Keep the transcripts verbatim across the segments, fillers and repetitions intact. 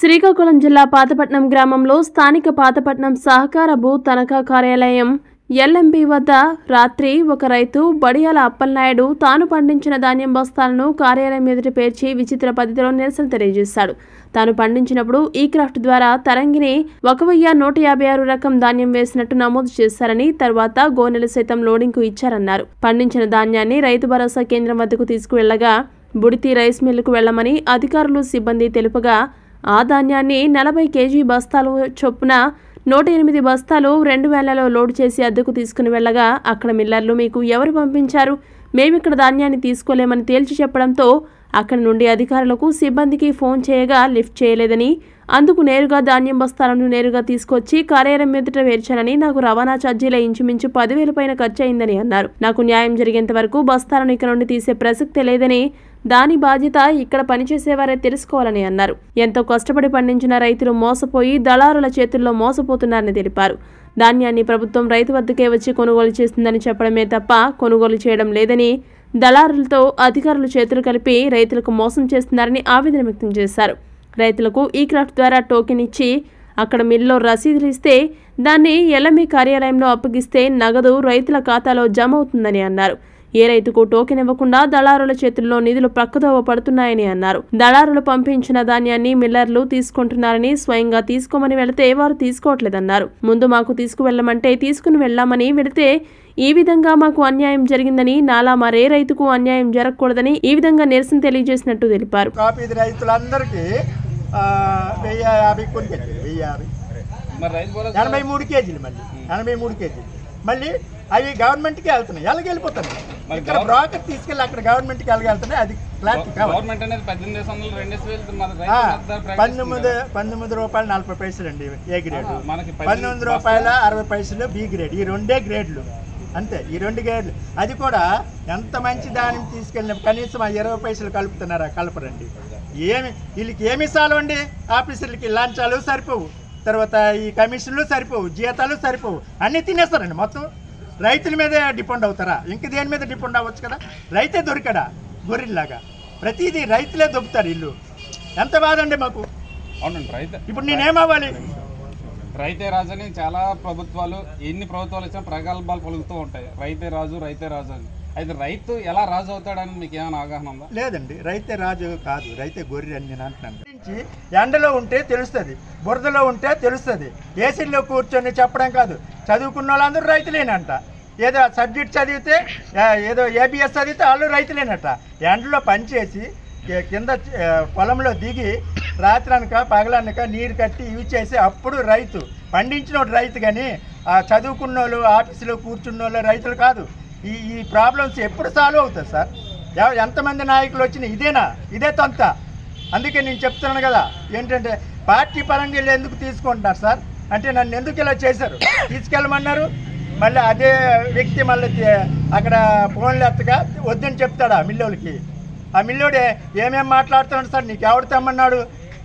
శ్రీకాకుళం జిల్లా పాతపట్నం గ్రామంలో స్థానిక పాతపట్నం సహకార భూ తనఖా కార్యాలయం ఎల్ఎంపీ వద్ద రాత్రి ఒక రైతు బడియాల అప్పలనాయుడు తాను పండించిన ధాన్యం బస్తాలను కార్యాలయం ఎదుట పేర్చి విచిత్ర పద్ధతిలో నిరసన తెలియజేశాడు. తాను పండించినప్పుడు ఈ క్రాఫ్ట్ ద్వారా తరంగిని ఒక వెయ్యి నూట యాభై ఆరు రకం ధాన్యం వేసినట్టు నమోదు చేశారని, తర్వాత గోనెలు సైతం లోడింగ్కు ఇచ్చారన్నారు. పండించిన ధాన్యాన్ని రైతు భరోసా కేంద్రం వద్దకు తీసుకువెళ్లగా బుడితి రైస్ మిల్లుకు వెళ్లమని అధికారులు సిబ్బంది తెలుపగా ఆ ధాన్యాన్ని నలభై కేజీ బస్తాలు చొప్పున నూట ఎనిమిది బస్తాలు రెండు వేలలో లోడ్ చేసి అద్దెకు తీసుకుని వెళ్ళగా అక్కడ మిల్లర్లు మీకు ఎవరు పంపించారు, మేమిక్కడ ధాన్యాన్ని తీసుకోలేమని తేల్చి చెప్పడంతో అక్కడి నుండి అధికారులకు సిబ్బందికి ఫోన్ చేయగా లిఫ్ట్ చేయలేదని, అందుకు నేరుగా ధాన్యం బస్తాలను నేరుగా తీసుకొచ్చి కార్యాలయం ఎదుట వేర్చానని, నాకు రవాణా ఛార్జీల ఇంచుమించు పదివేల పైన ఖర్చు అయిందని అన్నారు. నాకు న్యాయం జరిగేంత వరకు బస్తాలను ఇక్కడ నుండి తీసే ప్రసక్తే లేదని, దాని బాధ్యత ఇక్కడ పనిచేసేవారే తెలుసుకోవాలని అన్నారు. ఎంతో కష్టపడి పండించిన రైతులు మోసపోయి దళారుల చేతుల్లో మోసపోతున్నారని తెలిపారు. ధాన్యాన్ని ప్రభుత్వం రైతు వద్దకే వచ్చి కొనుగోలు చేస్తుందని చెప్పడమే తప్ప కొనుగోలు చేయడం లేదని, దళారులతో అధికారులు చేతులు కలిపి రైతులకు మోసం చేస్తున్నారని ఆవేదన వ్యక్తం చేశారు. రైతులకు ఈ క్రాఫ్ట్ ద్వారా టోకెన్ ఇచ్చి అక్కడ మిల్లో రసీదులు ఇస్తే దాన్ని ఎల్ఎంఈ కార్యాలయంలో అప్పగిస్తే నగదు రైతుల ఖాతాలో జమ అవుతుందని అన్నారు. ఏ రైతుకు టోకెన్ ఇవ్వకుండా దళారుల చేతుల్లో నిధులు పక్కదోవ పడుతున్నాయని అన్నారు. దళారులు పంపించిన ధాన్యాన్ని మిల్లర్లు తీసుకుంటున్నారని, స్వయంగా తీసుకోమని వెళితే వారు తీసుకోవట్లేదన్నారు. ముందు మాకు తీసుకువెళ్లమంటే తీసుకుని వెళ్లామని వెళితే ఈ విధంగా మాకు అన్యాయం జరిగిందని, నాలా మరే రైతుకు అన్యాయం జరగకూడదని ఈ విధంగా నిరసన తెలియజేసినట్టు తెలిపారు. ఎనభై మూడు కేజీలు మళ్ళీ ఎనభై మూడు కేజీలు మళ్ళీ అవి గవర్నమెంట్కి వెళ్తున్నాయి, ఎలాగ వెళ్ళిపోతున్నాయి. ఇక్కడ బ్రోకర్ తీసుకెళ్ళి అక్కడ గవర్నమెంట్కి ఎలాగ వెళ్తున్నాయి, అది క్లారిటీ కావాలి. పంతొమ్మిది పంతొమ్మిది రూపాయలు నలభై పైసలు అండి ఏ గ్రేడ్, పంతొమ్మిది రూపాయల అరవై పైసలు బి గ్రేడ్, ఈ రెండే గ్రేడ్లు అంతే. ఈ రెండు గ్రేడ్లు అది కూడా ఎంత మంచి దాని తీసుకెళ్ళిన కనీసం ఆ ఇరవై పైసలు కలుపుతున్నారా, కలపరండి. ఏమి వీళ్ళకి ఏమి సాలవండి, ఆఫీసర్లకి లంచాలు సరిపోవు, తర్వాత ఈ కమిషన్లు సరిపోవు, జీతాలు సరిపోవు, అన్నీ తినేస్తారండి మొత్తం. రైతుల మీదే డిపెండ్ అవుతారా, ఇంక దేని మీద డిపెండ్ అవ్వచ్చు కదా. రైతే దొరికడా గొర్రెల్లాగా, ప్రతిదీ రైతులే దొబ్బుతారు. ఇల్లు ఎంత బాధ అండి మాకు. అవునండి, రైతు ఇప్పుడు నేనేమవ్వాలి? రైతే రాజు అని చాలా ప్రభుత్వాలు ఎన్ని ప్రభుత్వాలు వచ్చినా ప్రగల్భాలు పలుకుతూ ఉంటాయి, రైతే రాజు రైతే రాజు అని. అయితే రైతు ఎలా రాజు అవుతాడని మీకు ఏమైనా అవగాహన ఉందా? లేదండి, రైతే రాజు కాదు, రైతే గొర్రె అని నేను అంటున్నాను. ఎండలో ఉంటే తెలుస్తుంది, బురదలో ఉంటే తెలుస్తుంది. ఏసీల్లో కూర్చొని చెప్పడం కాదు. చదువుకున్న వాళ్ళందరూ రైతులేనంట. ఏదో సబ్జెక్ట్ చదివితే ఏదో ఏబిఎస్ చదివితే వాళ్ళు రైతులేనట. ఎండలో పనిచేసి కింద పొలంలో దిగి రాత్రి అనక పగలనక నీరు కట్టి ఇవి చేసి అప్పుడు రైతు పండించిన రైతు. కానీ ఆ చదువుకున్న వాళ్ళు ఆఫీసులో కూర్చున్న వాళ్ళు రైతులు కాదు. ఈ ఈ ప్రాబ్లమ్స్ ఎప్పుడు సాల్వ్ అవుతుంది సార్? ఎంతమంది నాయకులు వచ్చినా ఇదేనా, ఇదే తొంత. అందుకే నేను చెప్తున్నాను కదా, ఏంటంటే పార్టీ పరంగా వీళ్ళు ఎందుకు తీసుకుంటున్నారు సార్ అంటే, నన్ను ఎందుకు ఇలా చేశారు, తీసుకెళ్ళమన్నారు. మళ్ళీ అదే వ్యక్తి మళ్ళీ అక్కడ ఫోన్లు ఎత్తగా వద్దని చెప్తాడా మిల్లోళ్ళకి. ఆ మిల్లోడే ఏమేమి మాట్లాడుతున్నాడు సార్, నీకు ఎవడు తెమ్మన్నాడు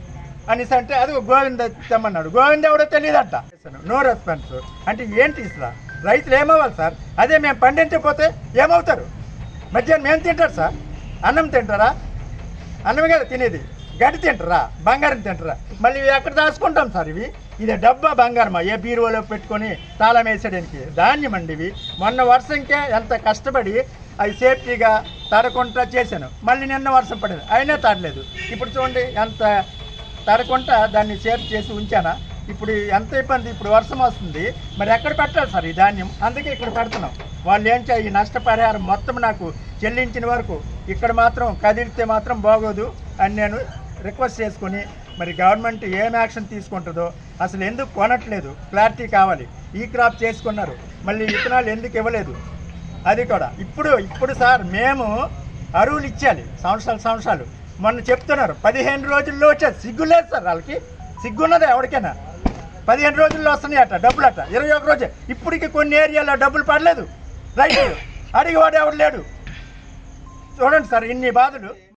అనేసి అంటే అది గోవింద తెమ్మన్నాడు. గోవింద ఎవడో తెలియదట. నో రెస్పాన్స్ అంటే ఏంటి సార్? రైతులు ఏమవ్వాలి సార్? అదే మేము పండించకపోతే ఏమవుతారు? మధ్యాహ్నం మేము తింటారు సార్? అన్నం తింటారా? అన్నమే కదా తినేది. గడ్డి తింటారా? బంగారం తింటారా? మళ్ళీ ఇవి ఎక్కడ దాచుకుంటాం సార్? ఇవి ఇది డబ్బా బంగారమా? ఏ బీరువాలో పెట్టుకొని తాళం వేసేయడానికి ధాన్యం అండి ఇవి. మొన్న వర్షంకే ఎంత కష్టపడి అవి సేఫ్టీగా తడకుండా చేశాను. మళ్ళీ నిన్న వర్షం పడేది, అయినా తడలేదు. ఇప్పుడు చూడండి ఎంత తడకుండా దాన్ని సేఫ్ చేసి ఉంచానా. ఇప్పుడు ఎంత ఇబ్బంది. ఇప్పుడు వర్షం వస్తుంది, మరి ఎక్కడ పెట్టాలి సార్ ఈ ధాన్యం? అందుకే ఇక్కడ పెడుతున్నాం. వాళ్ళు ఏం చేయ ఈ నష్టపరిహారం మొత్తం నాకు చెల్లించిన వరకు ఇక్కడ మాత్రం కదిలితే మాత్రం బాగోదు అని నేను రిక్వెస్ట్ చేసుకొని, మరి గవర్నమెంట్ ఏం యాక్షన్ తీసుకుంటుందో, అసలు ఎందుకు కొనట్లేదు క్లారిటీ కావాలి. ఈ క్రాప్ చేసుకున్నారు, మళ్ళీ విత్తనాలు ఎందుకు ఇవ్వలేదు అది కూడా. ఇప్పుడు ఇప్పుడు సార్ మేము అరువులు ఇచ్చాలి సంవత్సరాలు సంవత్సరాలు. మొన్న చెప్తున్నారు పదిహేను రోజుల్లో వచ్చేది. సిగ్గులేదు సార్ వాళ్ళకి, సిగ్గున్నదా ఎవరికైనా? పదిహేను రోజుల్లో వస్తున్నాయి అట డబ్బులు అట, ఇరవై ఒక రోజే. ఇప్పటికి కొన్ని ఏరియాలో డబ్బులు పడలేదు, రైతులు అడిగేవాడు ఎవడు లేడు. చూడండి సార్ ఇన్ని బాధలు.